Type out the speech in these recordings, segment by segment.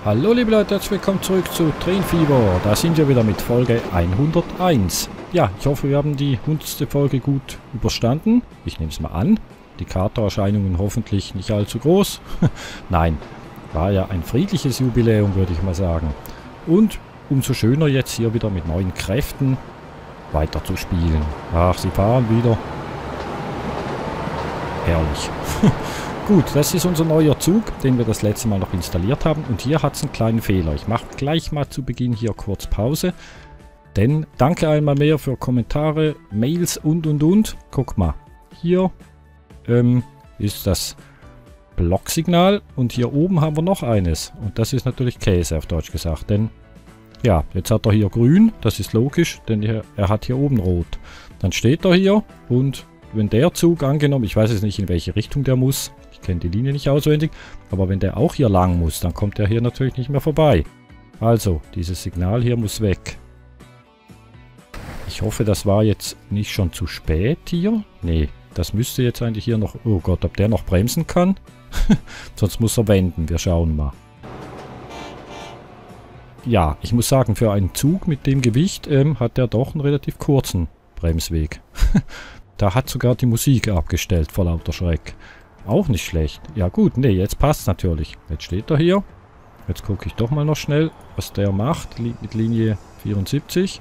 Hallo liebe Leute, herzlich willkommen zurück zu Train Fever. Da sind wir wieder mit Folge 101. Ja, ich hoffe, wir haben die 100. Folge gut überstanden. Ich nehme es mal an. Die Katererscheinungen hoffentlich nicht allzu groß. Nein, war ja ein friedliches Jubiläum, würde ich mal sagen. Und umso schöner jetzt hier wieder mit neuen Kräften weiter zu spielen. Ach, sie fahren wieder. Herrlich. Gut, das ist unser neuer Zug, den wir das letzte Mal noch installiert haben. Und hier hat es einen kleinen Fehler. Ich mache gleich mal zu Beginn hier kurz Pause. Denn danke einmal mehr für Kommentare, Mails und. Guck mal, hier ist das Blocksignal. Und hier oben haben wir noch eines. Und das ist natürlich Käse auf Deutsch gesagt. Denn, ja, jetzt hat er hier grün. Das ist logisch, denn er hat hier oben rot. Dann steht er hier und wenn der Zug angenommen, ich weiß jetzt nicht in welche Richtung der muss. Ich kenne die Linie nicht auswendig, aber wenn der auch hier lang muss, dann kommt der hier natürlich nicht mehr vorbei. Also, dieses Signal hier muss weg. Ich hoffe, das war jetzt nicht schon zu spät hier. Nee, das müsste jetzt eigentlich hier noch... Oh Gott, ob der noch bremsen kann? Sonst muss er wenden, wir schauen mal. Ja, ich muss sagen, für einen Zug mit dem Gewicht hat der doch einen relativ kurzen Bremsweg. Da hat sogar die Musik abgestellt vor lauter Schreck. Auch nicht schlecht. Ja gut, nee, jetzt passt natürlich. Jetzt steht er hier. Jetzt gucke ich doch mal noch schnell, was der macht mit Linie 74.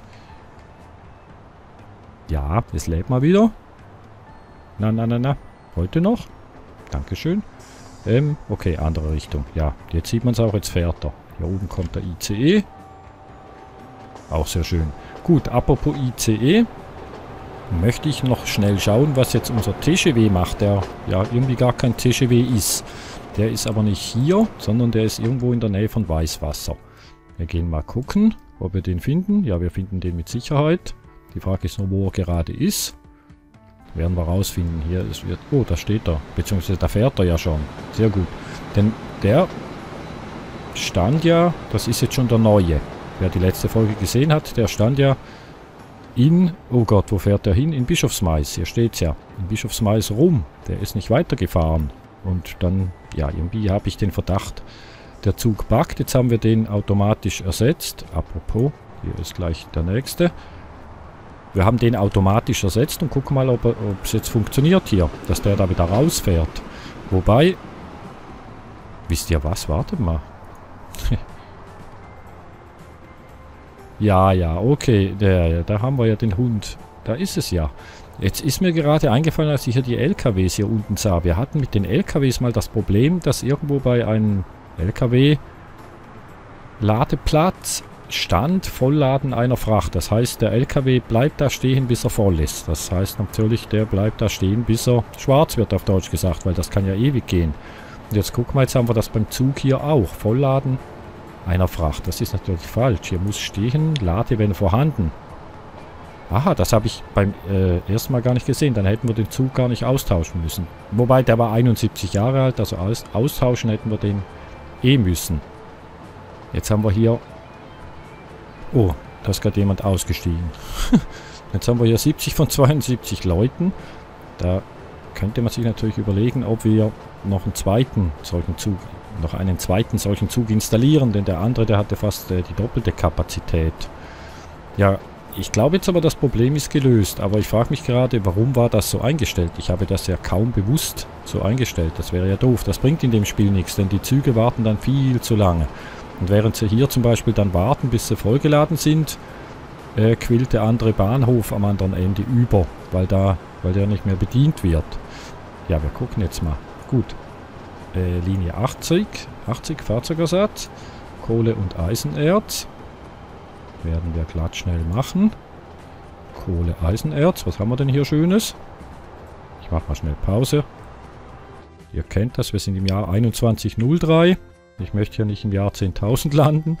Ja, es lädt mal wieder. Na. Heute noch. Dankeschön. Okay, andere Richtung. Ja, jetzt sieht man es auch, jetzt fährt er. Hier oben kommt der ICE. Auch sehr schön. Gut, apropos ICE. Möchte ich noch schnell schauen, was jetzt unser TGW macht, der ja irgendwie gar kein TGW ist. Der ist aber nicht hier, sondern der ist irgendwo in der Nähe von Weißwasser. Wir gehen mal gucken, ob wir den finden. Ja, wir finden den mit Sicherheit. Die Frage ist nur, wo er gerade ist. Werden wir rausfinden. Hier ist... Oh, da steht er. Beziehungsweise da fährt er ja schon. Sehr gut. Denn der stand ja... Das ist jetzt schon der neue. Wer die letzte Folge gesehen hat, der stand ja... oh Gott, wo fährt der hin? In Bischofsmais, hier steht's ja. In Bischofsmais rum. Der ist nicht weitergefahren. Und dann, ja, irgendwie habe ich den Verdacht, der Zug buggt. Jetzt haben wir den automatisch ersetzt. Apropos, hier ist gleich der nächste. Wir haben den automatisch ersetzt und gucken mal, ob es jetzt funktioniert hier, dass der da wieder rausfährt. Wobei, wisst ihr was? Wartet mal. Ja, okay, da haben wir ja den Hund. Da ist es ja. Jetzt ist mir gerade eingefallen, als ich hier die LKWs hier unten sah. Wir hatten mit den LKWs mal das Problem, dass irgendwo bei einem LKW-Ladeplatz stand Vollladen einer Fracht. Das heißt, der LKW bleibt da stehen, bis er voll ist. Das heißt natürlich, der bleibt da stehen, bis er schwarz wird, auf Deutsch gesagt, weil das kann ja ewig gehen. Und jetzt gucken wir, jetzt haben wir das beim Zug hier auch. Vollladen einer Fracht. Das ist natürlich falsch. Hier muss stehen, lade wenn vorhanden. Aha, das habe ich beim ersten Mal gar nicht gesehen. Dann hätten wir den Zug gar nicht austauschen müssen. Wobei, der war 71 Jahre alt, also austauschen hätten wir den müssen. Jetzt haben wir hier... Oh, da ist gerade jemand ausgestiegen. Jetzt haben wir hier 70 von 72 Leuten. Da könnte man sich natürlich überlegen, ob wir noch einen zweiten solchen Zug installieren, denn der andere, der hatte fast die doppelte Kapazität. Ja, ich glaube jetzt aber, das Problem ist gelöst, aber ich frage mich gerade, warum war das so eingestellt? Ich habe das ja kaum bewusst so eingestellt, das wäre ja doof. Das bringt in dem Spiel nichts, denn die Züge warten dann viel zu lange. Und während sie hier zum Beispiel dann warten, bis sie vollgeladen sind, quillt der andere Bahnhof am anderen Ende über, weil der nicht mehr bedient wird. Ja, wir gucken jetzt mal. Gut. Linie 80 Fahrzeugersatz, Kohle und Eisenerz. Werden wir glatt schnell machen. Kohle, Eisenerz, was haben wir denn hier Schönes? Ich mache mal schnell Pause. Ihr kennt das, wir sind im Jahr 2103. Ich möchte ja nicht im Jahr 10.000 landen.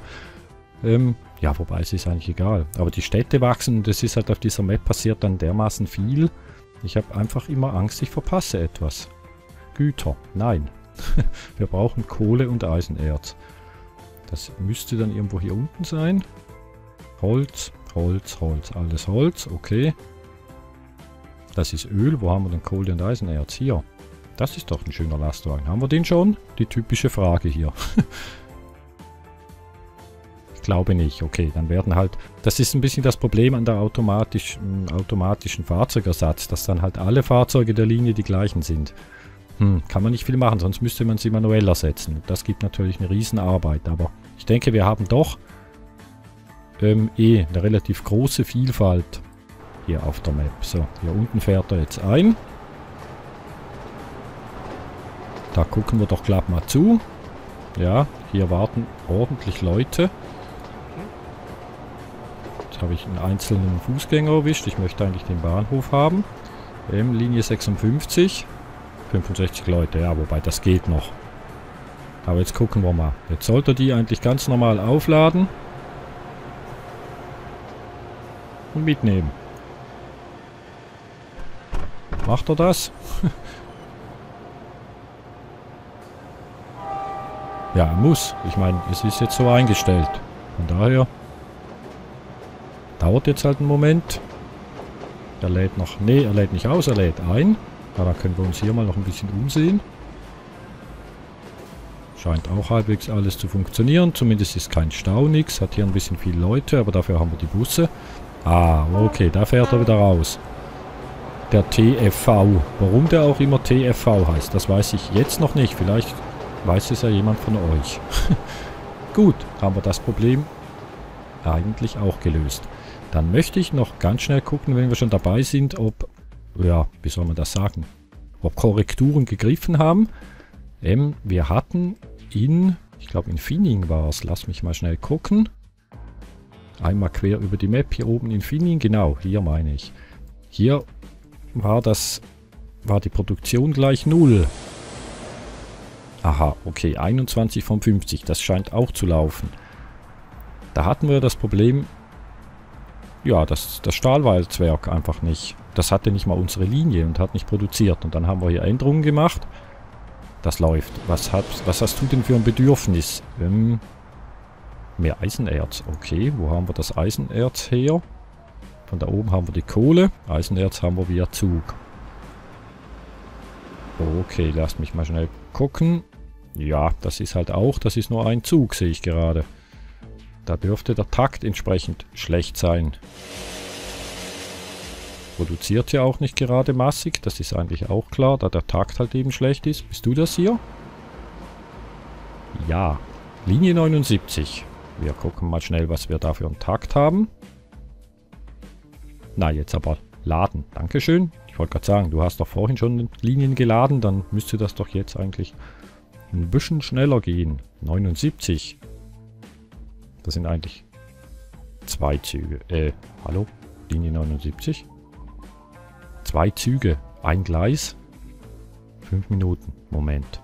Ja, wobei es ist eigentlich egal. Aber die Städte wachsen und es ist halt auf dieser Map passiert dann dermaßen viel. Ich habe einfach immer Angst, ich verpasse etwas. Güter, nein. Wir brauchen Kohle und Eisenerz. Das müsste dann irgendwo hier unten sein. Holz. Alles Holz, okay. Das ist Öl. Wo haben wir denn Kohle und Eisenerz? Hier. Das ist doch ein schöner Lastwagen. Haben wir den schon? Die typische Frage hier. glaube nicht. Okay, dann werden halt... Das ist ein bisschen das Problem an der automatischen Fahrzeugersatz, dass dann halt alle Fahrzeuge der Linie die gleichen sind. Kann man nicht viel machen, sonst müsste man sie manuell ersetzen. Das gibt natürlich eine Riesenarbeit, aber ich denke, wir haben doch eine relativ große Vielfalt hier auf der Map. So, hier unten fährt er jetzt ein. Da gucken wir doch gleich mal zu. Ja, hier warten ordentlich Leute. Jetzt habe ich einen einzelnen Fußgänger erwischt. Ich möchte eigentlich den Bahnhof haben. Linie 56. 65 Leute, ja, wobei das geht noch. Aber jetzt gucken wir mal. Jetzt sollte die eigentlich ganz normal aufladen. Und mitnehmen. Macht er das? Ja, er muss. Ich meine, es ist jetzt so eingestellt. Von daher dauert jetzt halt einen Moment. Er lädt noch... Nee, er lädt nicht aus, er lädt ein. Ja, dann können wir uns hier mal noch ein bisschen umsehen. Scheint auch halbwegs alles zu funktionieren. Zumindest ist kein Stau, nix. Hat hier ein bisschen viele Leute, aber dafür haben wir die Busse. Ah, okay, da fährt er wieder raus. Der TFV. Warum der auch immer TFV heißt, das weiß ich jetzt noch nicht. Vielleicht weiß es ja jemand von euch. Gut, haben wir das Problem eigentlich auch gelöst. Dann möchte ich noch ganz schnell gucken, wenn wir schon dabei sind, ob... Ja, wie soll man das sagen? Ob Korrekturen gegriffen haben. Wir hatten ich glaube in Finning war es. Lass mich mal schnell gucken. Einmal quer über die Map hier oben in Finning. Genau, hier meine ich. Hier war die Produktion gleich 0. Aha, okay, 21 von 50. Das scheint auch zu laufen. Da hatten wir das Problem... Ja, das Stahlwalzwerk einfach nicht. Das hatte nicht mal unsere Linie und hat nicht produziert. Und dann haben wir hier Änderungen gemacht. Das läuft. Was hast du denn für ein Bedürfnis? Mehr Eisenerz. Okay, wo haben wir das Eisenerz her? Von da oben haben wir die Kohle. Eisenerz haben wir via Zug. Okay, lasst mich mal schnell gucken. Ja, das ist halt auch, das ist nur ein Zug, sehe ich gerade. Da dürfte der Takt entsprechend schlecht sein. Produziert ja auch nicht gerade massig, das ist eigentlich auch klar, da der Takt halt eben schlecht ist. Bist du das hier? Ja. Linie 79. Wir gucken mal schnell, was wir da für einen Takt haben. Na, jetzt aber laden. Dankeschön. Ich wollte gerade sagen, du hast doch vorhin schon Linien geladen, dann müsste das doch jetzt eigentlich ein bisschen schneller gehen. 79. Das sind eigentlich 2 Züge. Hallo? Linie 79? 2 Züge. Ein Gleis. 5 Minuten. Moment.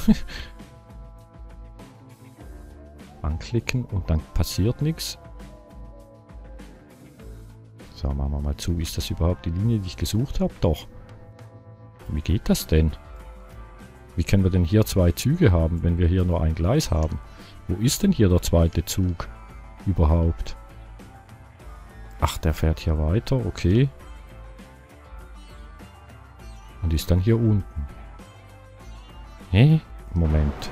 Anklicken und dann passiert nichts. So, machen wir mal zu. Ist das überhaupt die Linie, die ich gesucht habe? Doch. Wie geht das denn? Wie können wir denn hier 2 Züge haben, wenn wir hier nur ein Gleis haben? Wo ist denn hier der zweite Zug überhaupt? Ach, der fährt hier weiter, okay. Und ist dann hier unten. Hä? Moment.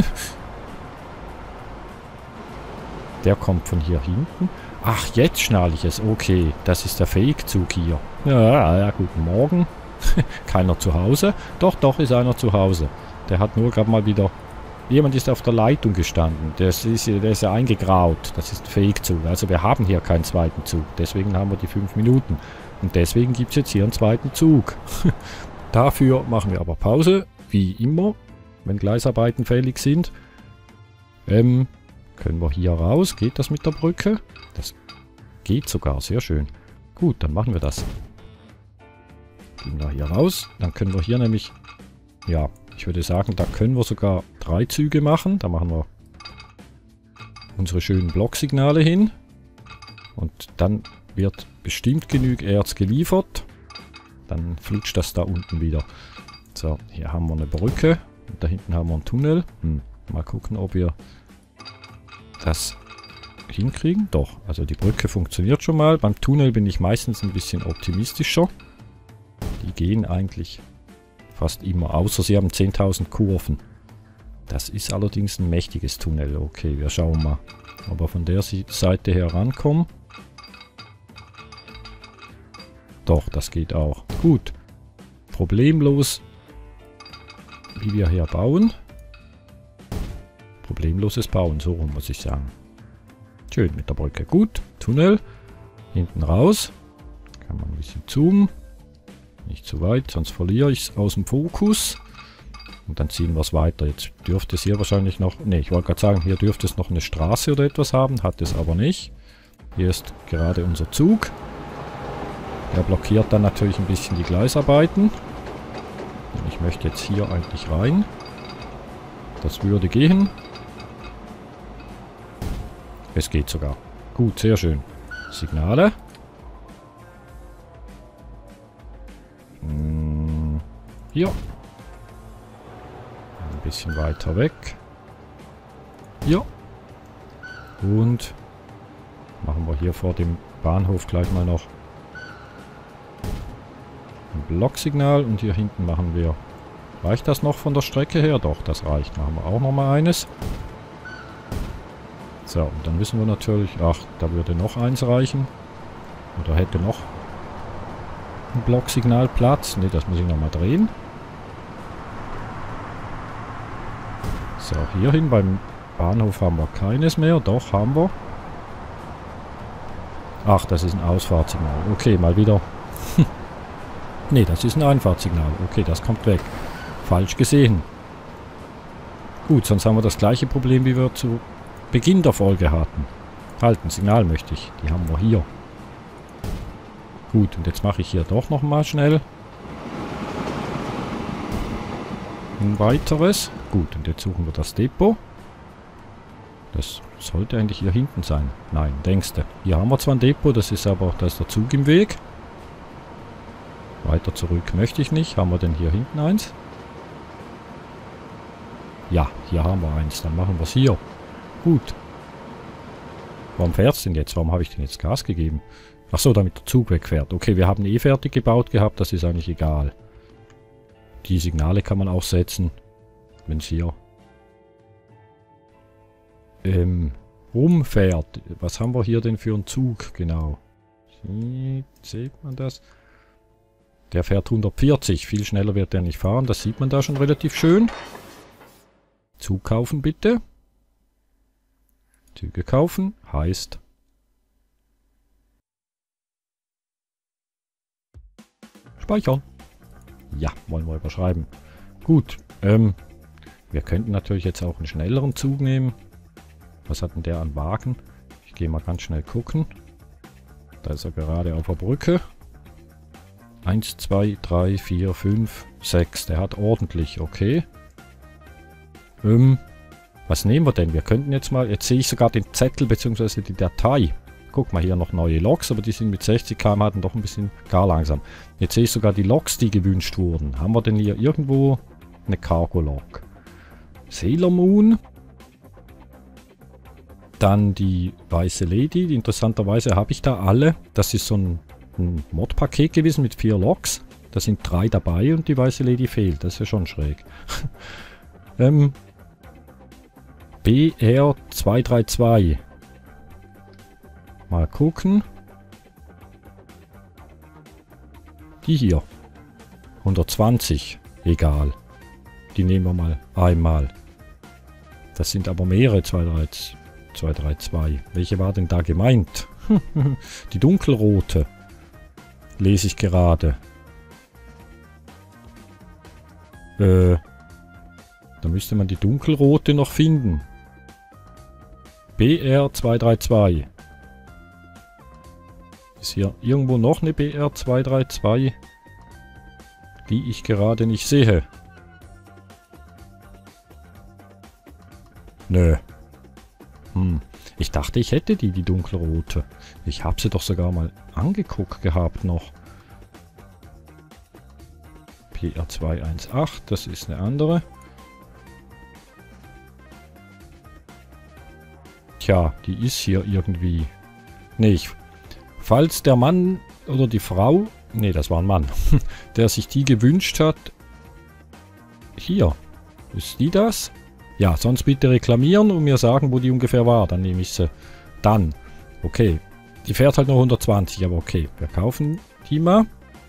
Der kommt von hier hinten. Ach, jetzt schnall ich es. Okay, das ist der Fake-Zug hier. Ja, guten Morgen. Keiner zu Hause. Doch, ist einer zu Hause. Der hat nur gerade mal wieder... Jemand ist auf der Leitung gestanden. Der ist ja eingegraut. Das ist Fake-Zug. Also wir haben hier keinen zweiten Zug. Deswegen haben wir die 5 Minuten. Und deswegen gibt es jetzt hier einen zweiten Zug. Dafür machen wir aber Pause. Wie immer. Wenn Gleisarbeiten fällig sind. Können wir hier raus. Geht das mit der Brücke? Das geht sogar. Sehr schön. Gut, dann machen wir das. Gehen wir hier raus. Dann können wir hier nämlich... Ja, ich würde sagen, da können wir sogar 3 Züge machen. Da machen wir unsere schönen Blocksignale hin. Und dann wird bestimmt genug Erz geliefert. Dann flutscht das da unten wieder. So, hier haben wir eine Brücke. Und da hinten haben wir einen Tunnel. Mal gucken, ob wir das hinkriegen. Doch, also die Brücke funktioniert schon mal. Beim Tunnel bin ich meistens ein bisschen optimistischer. Die gehen eigentlich fast immer, außer sie haben 10.000 Kurven. Das ist allerdings ein mächtiges Tunnel. Okay, wir schauen mal, ob wir von der Seite her rankommen. Doch, das geht auch. Gut. Problemlos, wie wir hier bauen. Problemloses Bauen, so rum muss ich sagen. Schön mit der Brücke. Gut, Tunnel. Hinten raus. Kann man ein bisschen zoomen. Nicht zu weit, sonst verliere ich es aus dem Fokus. Und dann ziehen wir es weiter. Jetzt dürfte es hier wahrscheinlich noch... Ne, ich wollte gerade sagen, hier dürfte es noch eine Straße oder etwas haben. Hat es aber nicht. Hier ist gerade unser Zug. Der blockiert dann natürlich ein bisschen die Gleisarbeiten. Ich möchte jetzt hier eigentlich rein. Das würde gehen. Es geht sogar. Gut, sehr schön. Signale. Hier. Ein bisschen weiter weg. Hier. Und machen wir hier vor dem Bahnhof gleich mal noch ein Blocksignal. Und hier hinten machen wir... Reicht das noch von der Strecke her? Doch, das reicht. Machen wir auch noch mal eines. So, und dann wissen wir natürlich... Ach, da würde noch eins reichen. Oder hätte noch ein Blocksignal Platz. Ne, das muss ich nochmal drehen. So, hierhin beim Bahnhof haben wir keines mehr. Doch, haben wir. Ach, das ist ein Ausfahrtssignal. Okay, mal wieder. Ne, das ist ein Einfahrtssignal. Okay, das kommt weg. Falsch gesehen. Gut, sonst haben wir das gleiche Problem, wie wir zu Beginn der Folge hatten. Halt, ein Signal möchte ich. Die haben wir hier. Gut, und jetzt mache ich hier doch nochmal schnell ein weiteres. Gut, und jetzt suchen wir das Depot. Das sollte eigentlich hier hinten sein. Nein, denkst du. Hier haben wir zwar ein Depot, das ist aber, da ist der Zug im Weg. Weiter zurück möchte ich nicht. Haben wir denn hier hinten eins? Ja, hier haben wir eins. Dann machen wir es hier. Gut. Warum fährt es denn jetzt? Warum habe ich denn jetzt Gas gegeben? Ach so, damit der Zug wegfährt. Okay, wir haben eh fertig gebaut gehabt. Das ist eigentlich egal. Die Signale kann man auch setzen. Wenn es hier rumfährt. Was haben wir hier denn für einen Zug? Genau. Sieht man das? Der fährt 140. Viel schneller wird der nicht fahren. Das sieht man da schon relativ schön. Zug kaufen bitte. Züge kaufen heißt speichern. Ja, wollen wir überschreiben. Gut, wir könnten natürlich jetzt auch einen schnelleren Zug nehmen. Was hat denn der an Wagen? Ich gehe mal ganz schnell gucken. Da ist er gerade auf der Brücke. 1, 2, 3, 4, 5, 6. Der hat ordentlich, okay. Was nehmen wir denn? Wir könnten jetzt mal... Jetzt sehe ich sogar den Zettel bzw. die Datei. Guck mal, hier noch neue Loks, aber die sind mit 60 km/h doch ein bisschen gar langsam. Jetzt sehe ich sogar die Loks, die gewünscht wurden. Haben wir denn hier irgendwo eine Cargo-Lok? Sailor Moon. Dann die Weiße Lady. Interessanterweise habe ich da alle. Das ist so ein Mod-Paket gewesen mit 4 Loks. Da sind 3 dabei und die Weiße Lady fehlt. Das ist ja schon schräg. BR232. Mal gucken. Die hier. 120. Egal. Die nehmen wir mal einmal. Das sind aber mehrere 232. Welche war denn da gemeint? Die dunkelrote. Lese ich gerade. Da müsste man die dunkelrote noch finden. BR232. Ist hier irgendwo noch eine BR232, die ich gerade nicht sehe? Nö. Ich dachte, ich hätte die dunkelrote. Ich habe sie doch sogar mal angeguckt gehabt noch. PR218, das ist eine andere. Tja, die ist hier irgendwie... Nee, falls der Mann oder die Frau... Nee, das war ein Mann. Der sich die gewünscht hat... Hier. Ist die das? Ja, sonst bitte reklamieren und mir sagen, wo die ungefähr war. Dann nehme ich sie. Dann. Okay. Die fährt halt nur 120, aber okay. Wir kaufen die mal.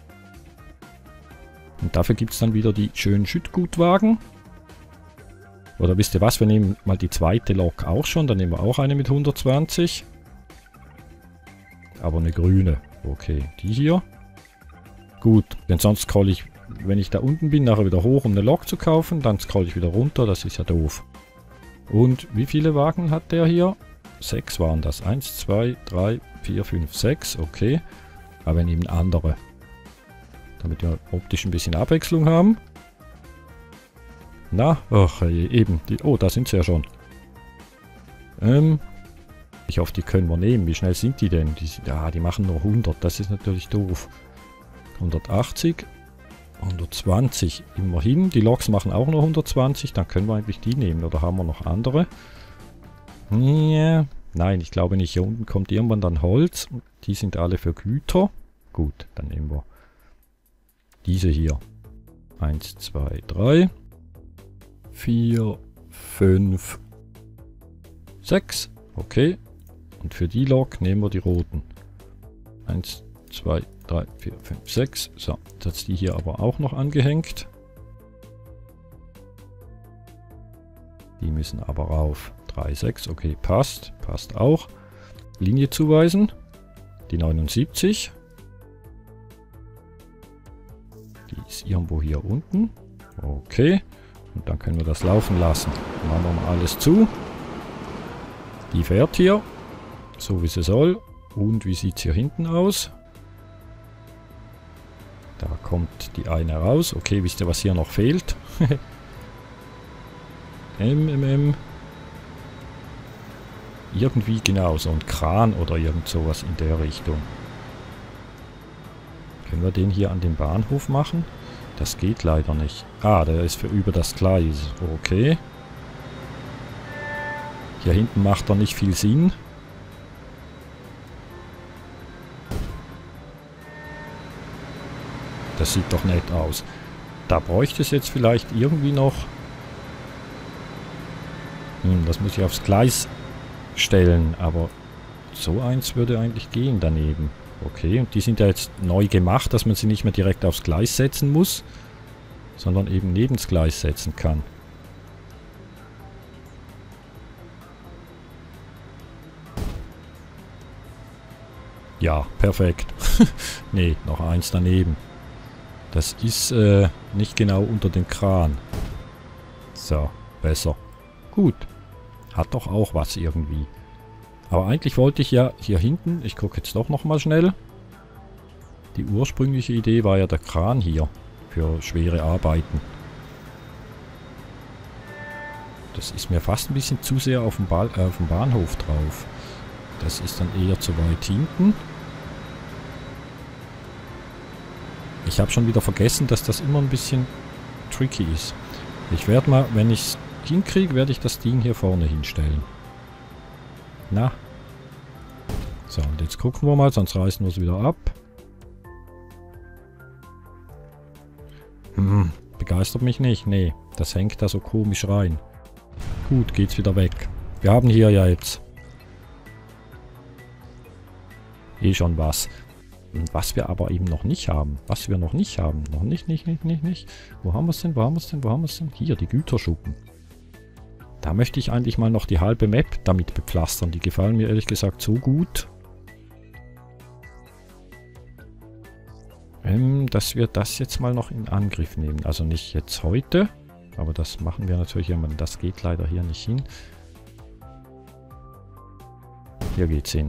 Und dafür gibt es dann wieder die schönen Schüttgutwagen. Oder wisst ihr was? Wir nehmen mal die zweite Lok auch schon. Dann nehmen wir auch eine mit 120. Aber eine grüne. Okay, die hier. Gut, denn sonst scroll ich, wenn ich da unten bin, nachher wieder hoch, um eine Lok zu kaufen. Dann scroll ich wieder runter. Das ist ja doof. Und wie viele Wagen hat der hier? 6 waren das. 1, 2, 3, 4, 5, 6. Okay. Aber wir nehmen andere. Damit wir optisch ein bisschen Abwechslung haben. Na, ach, eben. Oh, da sind sie ja schon. Ich hoffe, die können wir nehmen. Wie schnell sind die denn? Die machen nur 100. Das ist natürlich doof. 180. 120. Immerhin. Die Loks machen auch nur 120. Dann können wir eigentlich die nehmen. Oder haben wir noch andere? Ja. Nein, ich glaube nicht. Hier unten kommt irgendwann dann Holz. Die sind alle für Güter. Gut, dann nehmen wir diese hier. 1, 2, 3. 4, 5, 6. Okay. Und für die Lok nehmen wir die roten. 1, 2, 3, 4, 5, 6. So, jetzt ist die hier aber auch noch angehängt. Die müssen aber rauf. 3, 6. Okay, passt. Passt auch. Linie zuweisen. Die 79. Die ist irgendwo hier unten. Okay. Und dann können wir das laufen lassen. Machen wir mal alles zu. Die fährt hier. So wie sie soll. Und wie sieht es hier hinten aus? Da kommt die eine raus. Okay, wisst ihr, was hier noch fehlt? Irgendwie genau, so ein Kran oder irgend sowas in der Richtung. Können wir den hier an den Bahnhof machen? Das geht leider nicht. Ah, der ist für über das Gleis. Okay. Hier hinten macht er nicht viel Sinn. Das sieht doch nett aus. Da bräuchte es jetzt vielleicht irgendwie noch... das muss ich aufs Gleis stellen, aber so eins würde eigentlich gehen daneben. Okay, und die sind ja jetzt neu gemacht, dass man sie nicht mehr direkt aufs Gleis setzen muss, sondern eben neben das Gleis setzen kann. Ja, perfekt. Nee, noch eins daneben. Das ist nicht genau unter dem Kran. So, besser. Gut. Hat doch auch was irgendwie. Aber eigentlich wollte ich ja hier hinten, ich gucke jetzt doch nochmal schnell. Die ursprüngliche Idee war ja der Kran hier für schwere Arbeiten. Das ist mir fast ein bisschen zu sehr auf dem Bahnhof drauf. Das ist dann eher zu weit hinten. Ich habe schon wieder vergessen, dass das immer ein bisschen tricky ist. Ich werde mal, wenn ich es hinkriege, werde ich das Ding hier vorne hinstellen. Na. So, und jetzt gucken wir mal, sonst reißen wir es wieder ab. Begeistert mich nicht. Nee, das hängt da so komisch rein. Gut, geht's wieder weg. Wir haben hier ja jetzt schon was. Was wir aber eben noch nicht haben. Was wir noch nicht haben. Noch nicht. Wo haben wir es denn? Wo haben wir es denn? Hier, die Güterschuppen. Da möchte ich eigentlich mal noch die halbe Map damit bepflastern. Die gefallen mir ehrlich gesagt so gut. Dass wir das jetzt mal noch in Angriff nehmen. Also nicht jetzt heute. Aber das machen wir natürlich irgendwann. Das geht leider hier nicht hin. Hier geht's hin.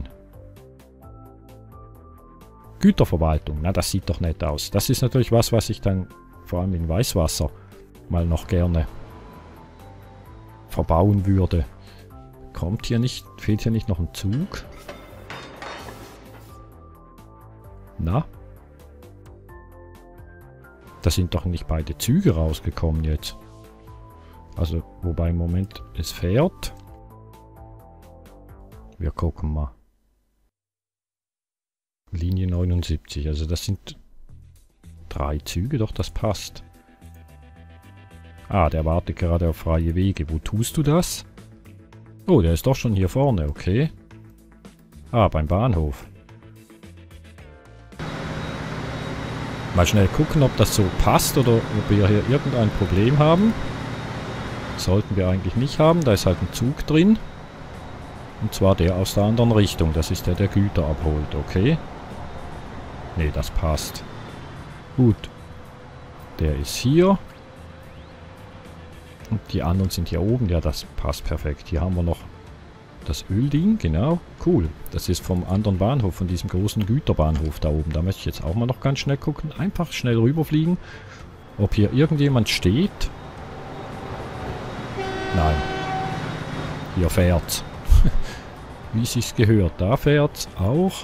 Güterverwaltung. Na, das sieht doch nett aus. Das ist natürlich was ich dann vor allem in Weißwasser mal noch gerne verbauen würde. Fehlt hier nicht noch ein Zug? Na? Da sind doch nicht beide Züge rausgekommen jetzt. Also, wobei im Moment es fährt. Wir gucken mal. Linie 79, also das sind 3 Züge, doch das passt. Ah, der wartet gerade auf freie Wege. Wo tust du das? Oh, der ist doch schon hier vorne, okay. Ah, beim Bahnhof. Mal schnell gucken, ob das so passt oder ob wir hier irgendein Problem haben. Sollten wir eigentlich nicht haben. Da ist halt ein Zug drin. Und zwar der aus der anderen Richtung. Das ist der, der Güter abholt, okay. Ne, das passt. Gut. Der ist hier. Und die anderen sind hier oben. Ja, das passt perfekt. Hier haben wir noch das Ölding, genau. Cool. Das ist vom anderen Bahnhof, von diesem großen Güterbahnhof da oben. Da möchte ich jetzt auch mal noch ganz schnell gucken. Einfach schnell rüberfliegen. Ob hier irgendjemand steht. Nein. Hier fährt's. Wie es sich gehört. Da fährt's auch.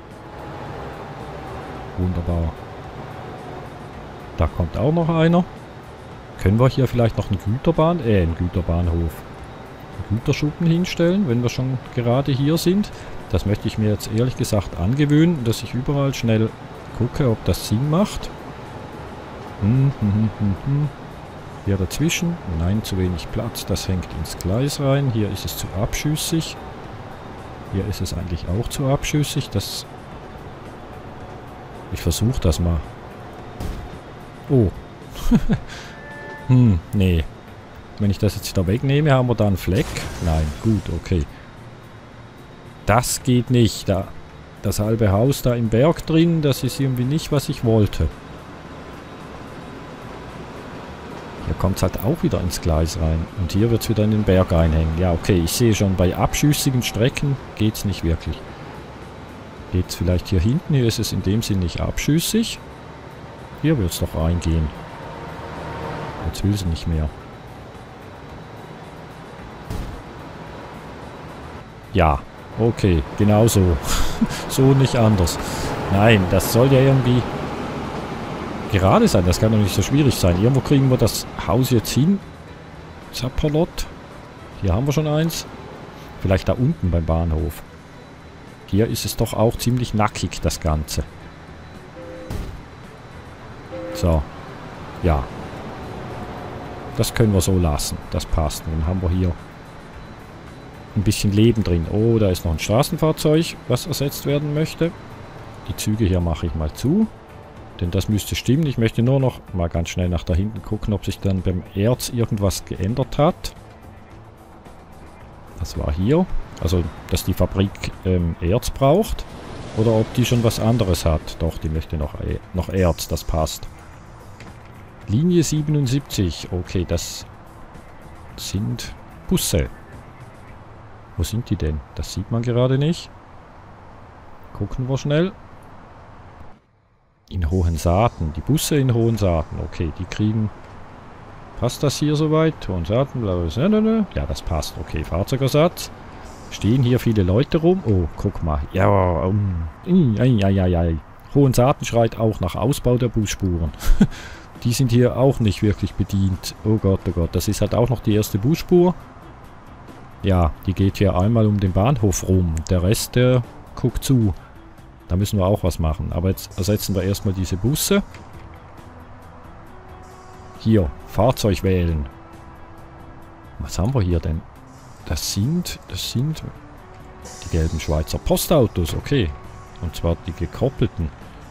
Wunderbar. Da kommt auch noch einer. Können wir hier vielleicht noch einen Güterbahnhof, einen Güterschuppen hinstellen, wenn wir schon gerade hier sind? Das möchte ich mir jetzt ehrlich gesagt angewöhnen, dass ich überall schnell gucke, ob das Sinn macht. Hier dazwischen. Nein, zu wenig Platz. Das hängt ins Gleis rein. Hier ist es zu abschüssig. Hier ist es eigentlich auch zu abschüssig. Ich versuche das mal. Oh. Nee. Wenn ich das jetzt da wegnehme, haben wir da einen Fleck. Nein, gut, okay. Das geht nicht. Das halbe Haus da im Berg drin, das ist irgendwie nicht, was ich wollte. Hier kommt es halt auch wieder ins Gleis rein. Und hier wird es wieder in den Berg einhängen. Ja, okay, ich sehe schon, bei abschüssigen Strecken geht es nicht wirklich. Geht es vielleicht hier hinten? Hier ist es in dem Sinn nicht abschüssig. Hier wird es doch reingehen. Jetzt will sie nicht mehr. Ja, okay, genau so. So nicht anders. Nein, das soll ja irgendwie gerade sein. Das kann doch nicht so schwierig sein. Irgendwo kriegen wir das Haus jetzt hin. Zappalot. Hier haben wir schon eins. Vielleicht da unten beim Bahnhof. Hier ist es doch auch ziemlich nackig, das Ganze. So. Ja. Das können wir so lassen. Das passt. Dann haben wir hier ein bisschen Leben drin. Oh, da ist noch ein Straßenfahrzeug, was ersetzt werden möchte. Die Züge hier mache ich mal zu. Denn das müsste stimmen. Ich möchte nur noch mal ganz schnell nach da hinten gucken, ob sich dann beim Erz irgendwas geändert hat. Das war hier. Also, dass die Fabrik Erz braucht. Oder ob die schon was anderes hat. Doch, die möchte noch Erz. Das passt. Linie 77. Okay, das sind Busse. Wo sind die denn? Das sieht man gerade nicht. Gucken wir schnell. In Hohensaaten. Die Busse in Hohensaaten. Okay, die kriegen... Passt das hier soweit? Hohensaaten, blablabla. Ja, das passt. Okay, Fahrzeugersatz. Stehen hier viele Leute rum. Oh, guck mal. Ja, Hohensaaten schreit auch nach Ausbau der Busspuren. Die sind hier auch nicht wirklich bedient. Oh Gott, das ist halt auch noch die erste Busspur. Ja, die geht hier einmal um den Bahnhof rum. Der Rest, der guckt zu. Da müssen wir auch was machen. Aber jetzt ersetzen wir erstmal diese Busse. Hier, Fahrzeug wählen. Was haben wir hier denn? Das sind die gelben Schweizer Postautos, okay. Und zwar die gekoppelten.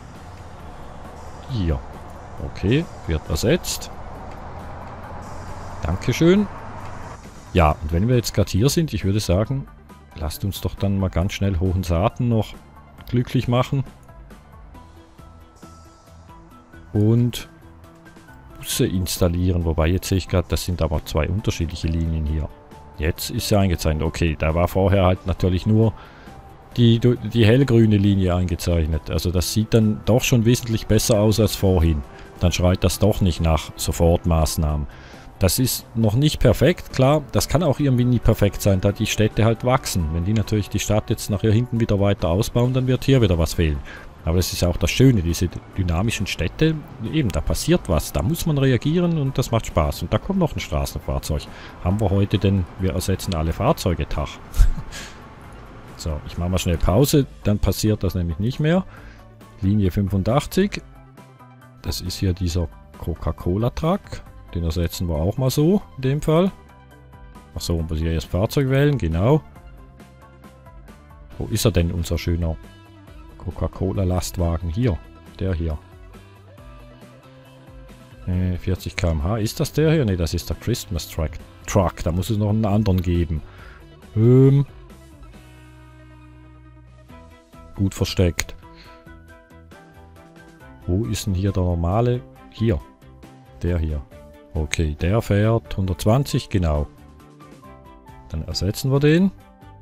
Hier. Okay, wird ersetzt. Dankeschön. Ja, und wenn wir jetzt gerade hier sind, ich würde sagen, lasst uns doch dann mal ganz schnell Hohensaaten noch glücklich machen. Und Busse installieren. Wobei, jetzt sehe ich gerade, das sind aber zwei unterschiedliche Linien hier. Jetzt ist sie eingezeichnet. Okay, da war vorher halt natürlich nur die hellgrüne Linie eingezeichnet. Also das sieht dann doch schon wesentlich besser aus als vorhin. Dann schreit das doch nicht nach Sofortmaßnahmen. Das ist noch nicht perfekt, klar. Das kann auch irgendwie nie perfekt sein, da die Städte halt wachsen. Wenn die natürlich die Stadt jetzt nachher hinten wieder weiter ausbauen, dann wird hier wieder was fehlen. Aber das ist auch das Schöne, diese dynamischen Städte, eben, da passiert was. Da muss man reagieren und das macht Spaß. Und da kommt noch ein Straßenfahrzeug. Haben wir heute denn, wir ersetzen alle Fahrzeuge, Tag. So, ich mache mal schnell Pause, dann passiert das nämlich nicht mehr. Linie 85. Das ist hier dieser Coca-Cola-Truck. Den ersetzen wir auch mal so, in dem Fall. Achso, muss ich ja erst Fahrzeug wählen, genau. Wo ist er denn, unser schöner Coca-Cola-Lastwagen? Hier, der hier. 40 km/h. Ist das der hier? Ne, das ist der Christmas Truck. Da muss es noch einen anderen geben. Gut versteckt. Wo ist denn hier der normale? Hier. Der hier. Okay, der fährt 120, genau. Dann ersetzen wir den.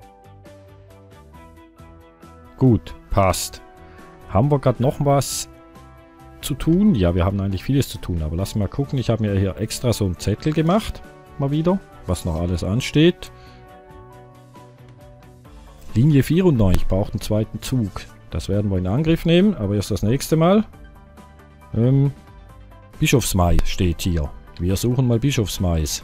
Gut, passt. Haben wir gerade noch was zu tun? Ja, wir haben eigentlich vieles zu tun, aber lass mal gucken. Ich habe mir hier extra so einen Zettel gemacht. Mal wieder. Was noch alles ansteht. Linie 94 braucht einen zweiten Zug. Das werden wir in Angriff nehmen, aber erst das nächste Mal. Bischofsmais steht hier. Wir suchen mal Bischofsmais.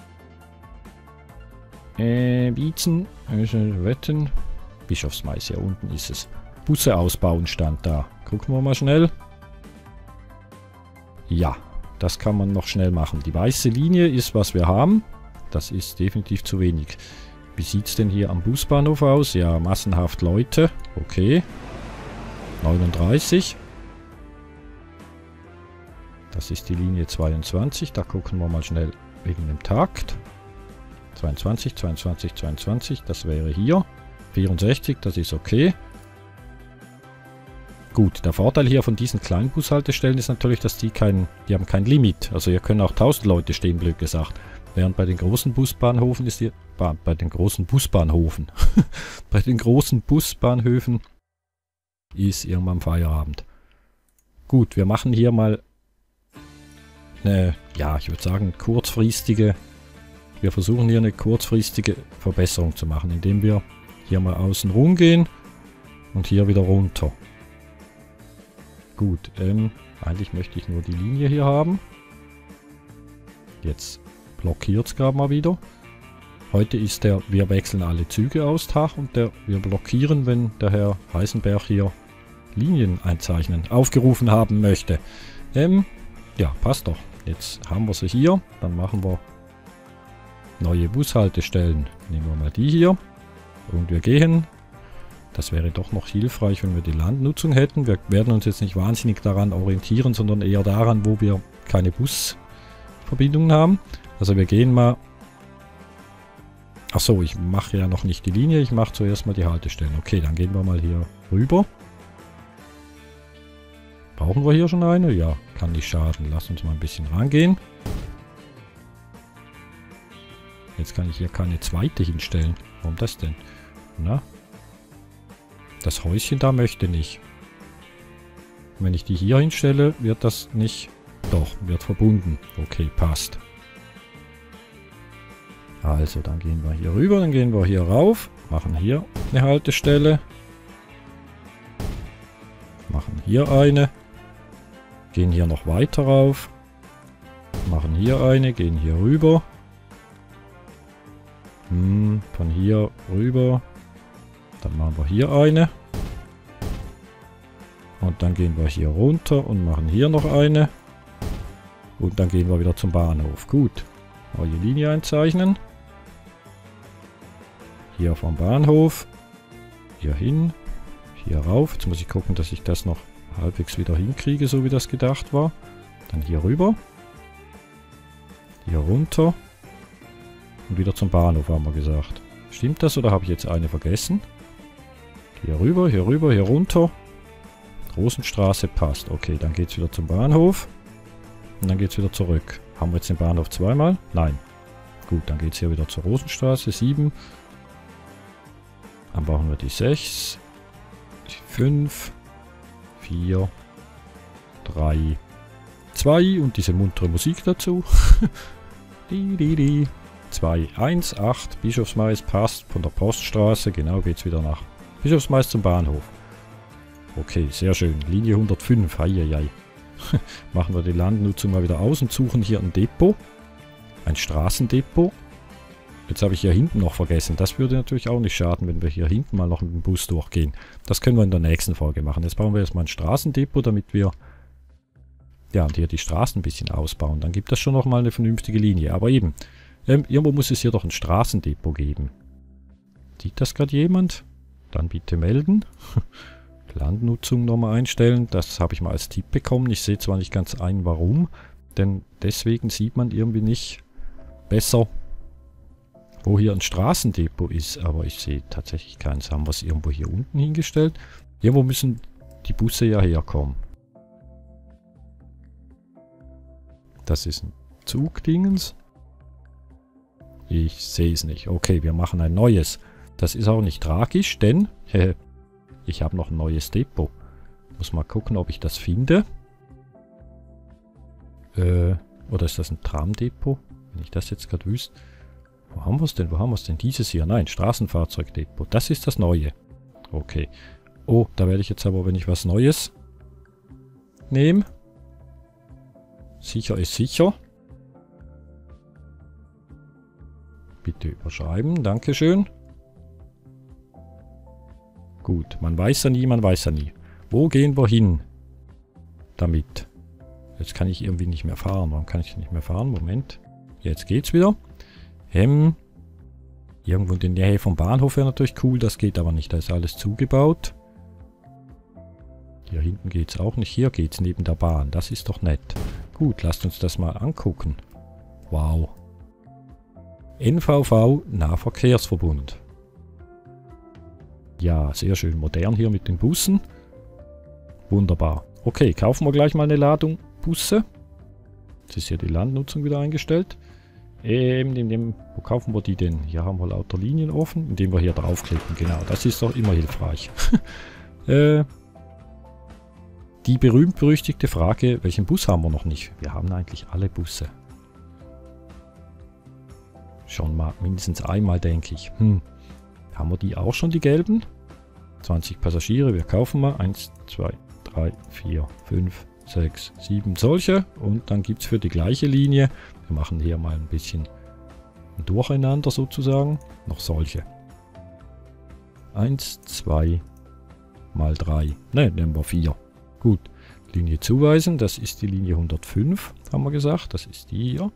Wietzen, Wetten. Bischofsmais, hier unten ist es. Busse ausbauen stand da. Gucken wir mal schnell. Ja, das kann man noch schnell machen. Die weiße Linie ist, was wir haben. Das ist definitiv zu wenig. Wie sieht es denn hier am Busbahnhof aus? Ja, massenhaft Leute. Okay. 39. Das ist die Linie 22. Da gucken wir mal schnell wegen dem Takt. 22, 22, 22. Das wäre hier. 64, das ist okay. Gut, der Vorteil hier von diesen kleinen Bushaltestellen ist natürlich, dass die haben kein Limit. Also hier können auch 1000 Leute stehen, blöd gesagt. Während bei den großen Busbahnhöfen ist hier... bei den großen Busbahnhöfen ist irgendwann Feierabend. Gut, wir machen hier mal eine, ja, ich würde sagen, wir versuchen hier eine kurzfristige Verbesserung zu machen, indem wir hier mal außen rum gehen und hier wieder runter. Gut, eigentlich möchte ich nur die Linie hier haben. Jetzt blockiert es gerade mal wieder. Heute ist wir wechseln alle Züge aus Tag und wir blockieren, wenn der Herr Heisenberg hier Linien einzeichnen, aufgerufen haben möchte. Ja, passt doch. Jetzt haben wir sie hier. Dann machen wir neue Bushaltestellen. Nehmen wir mal die hier. Und wir gehen. Das wäre doch noch hilfreich, wenn wir die Landnutzung hätten. Wir werden uns jetzt nicht wahnsinnig daran orientieren, sondern eher daran, wo wir keine Busverbindungen haben. Also wir gehen mal... Achso, ich mache ja noch nicht die Linie. Ich mache zuerst mal die Haltestellen. Okay, dann gehen wir mal hier rüber. Brauchen wir hier schon eine? Ja, kann nicht schaden. Lass uns mal ein bisschen rangehen. Jetzt kann ich hier keine zweite hinstellen. Warum das denn? Na? Das Häuschen da möchte nicht. Wenn ich die hier hinstelle, wird das nicht... Doch, wird verbunden. Okay, passt. Also, dann gehen wir hier rüber, dann gehen wir hier rauf. Machen hier eine Haltestelle. Machen hier eine. Gehen hier noch weiter rauf. Machen hier eine, gehen hier rüber. Von hier rüber. Dann machen wir hier eine. Und dann gehen wir hier runter und machen hier noch eine. Und dann gehen wir wieder zum Bahnhof. Gut. Neue Linie einzeichnen. Hier vom Bahnhof. Hier hin. Hier rauf. Jetzt muss ich gucken, dass ich das noch halbwegs wieder hinkriege, so wie das gedacht war. Dann hier rüber. Hier runter. Und wieder zum Bahnhof, haben wir gesagt. Stimmt das oder habe ich jetzt eine vergessen? Hier rüber, hier runter. Rosenstraße passt. Okay, dann geht es wieder zum Bahnhof. Und dann geht es wieder zurück. Haben wir jetzt den Bahnhof zweimal? Nein. Gut, dann geht es hier wieder zur Rosenstraße. 7. Dann brauchen wir die 6. Die 5. 4. 3. 2. Und diese muntere Musik dazu. 2, 1, 8. Bischofsmais passt von der Poststraße. Genau, geht es wieder nach Bischofsmais zum Bahnhof. Okay, sehr schön. Linie 105. Heieiei. Machen wir die Landnutzung mal wieder aus und suchen hier ein Depot. Ein Straßendepot. Jetzt habe ich hier hinten noch vergessen. Das würde natürlich auch nicht schaden, wenn wir hier hinten mal noch mit dem Bus durchgehen. Das können wir in der nächsten Folge machen. Jetzt brauchen wir erstmal ein Straßendepot, damit wir Ja, und hier die Straßen ein bisschen ausbauen. Dann gibt das schon nochmal eine vernünftige Linie. Aber eben, irgendwo muss es hier doch ein Straßendepot geben. Sieht das gerade jemand? Dann bitte melden. Landnutzung nochmal einstellen. Das habe ich mal als Tipp bekommen. Ich sehe zwar nicht ganz ein, warum. Denn deswegen sieht man irgendwie nicht besser, wo hier ein Straßendepot ist. Aber ich sehe tatsächlich keins. Haben wir es irgendwo hier unten hingestellt? Irgendwo müssen die Busse ja herkommen. Das ist ein Zugdingens. Ich sehe es nicht. Okay, wir machen ein neues. Das ist auch nicht tragisch, denn ich habe noch ein neues Depot. Muss mal gucken, ob ich das finde. Oder ist das ein Tramdepot? Wenn ich das jetzt gerade wüsste. Wo haben wir es denn? Wo haben wir es denn? Dieses hier. Nein, Straßenfahrzeugdepot. Das ist das neue. Okay. Oh, da werde ich jetzt aber, wenn ich was Neues nehme. Sicher ist sicher. Bitte überschreiben. Dankeschön. Gut, man weiß ja nie, man weiß ja nie. Wo gehen wir hin damit? Jetzt kann ich irgendwie nicht mehr fahren. Warum kann ich nicht mehr fahren? Moment. Jetzt geht's wieder. Irgendwo in der Nähe vom Bahnhof wäre natürlich cool. Das geht aber nicht. Da ist alles zugebaut. Hier hinten geht's auch nicht. Hier geht's neben der Bahn. Das ist doch nett. Gut, lasst uns das mal angucken. Wow. NVV Nahverkehrsverbund. Ja, sehr schön modern hier mit den Bussen. Wunderbar. Okay, kaufen wir gleich mal eine Ladung Busse. Jetzt ist hier die Landnutzung wieder eingestellt. Wo kaufen wir die denn? Hier haben wir lauter Linien offen, indem wir hier draufklicken. Genau, das ist doch immer hilfreich. Die berühmt-berüchtigte Frage, welchen Bus haben wir noch nicht? Wir haben eigentlich alle Busse. Schon mal mindestens einmal, denke ich. Haben wir die auch schon, die gelben? 20 Passagiere, wir kaufen mal 1, 2, 3, 4, 5, 6, 7 solche. Und dann gibt es für die gleiche Linie, wir machen hier mal ein bisschen durcheinander sozusagen, noch solche. 1, 2 mal 3. Ne, nehmen wir 4. Gut, Linie zuweisen, das ist die Linie 105, haben wir gesagt. Das ist die hier.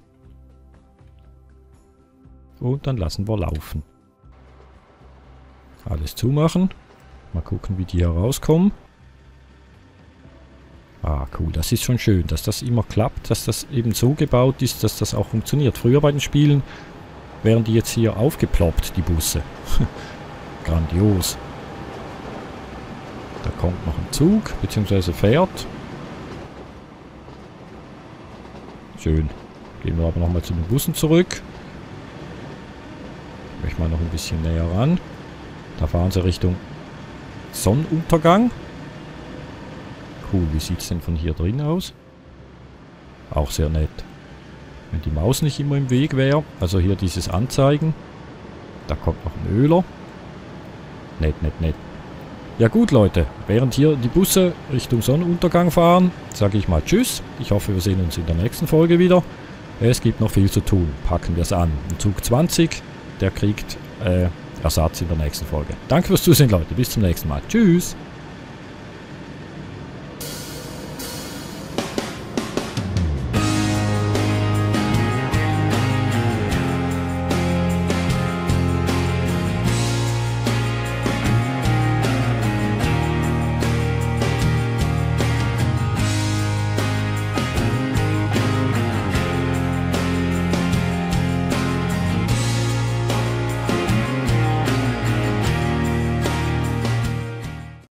Und dann lassen wir laufen. Alles zumachen. Mal gucken, wie die hier rauskommen. Ah, cool. Das ist schon schön, dass das immer klappt, dass das eben so gebaut ist, dass das auch funktioniert. Früher bei den Spielen wären die jetzt hier aufgeploppt, die Busse. Grandios. Da kommt noch ein Zug, beziehungsweise fährt. Schön. Gehen wir aber nochmal zu den Bussen zurück. Ich möchte mal noch ein bisschen näher ran. Da fahren sie Richtung Sonnenuntergang. Cool, wie sieht es denn von hier drin aus? Auch sehr nett. Wenn die Maus nicht immer im Weg wäre. Also hier dieses Anzeigen. Da kommt noch ein Öler. Nett, nett, nett. Ja gut, Leute. Während hier die Busse Richtung Sonnenuntergang fahren, sage ich mal Tschüss. Ich hoffe, wir sehen uns in der nächsten Folge wieder. Es gibt noch viel zu tun. Packen wir es an. Und Zug 20, der kriegt Ersatz in der nächsten Folge. Danke fürs Zusehen, Leute. Bis zum nächsten Mal. Tschüss.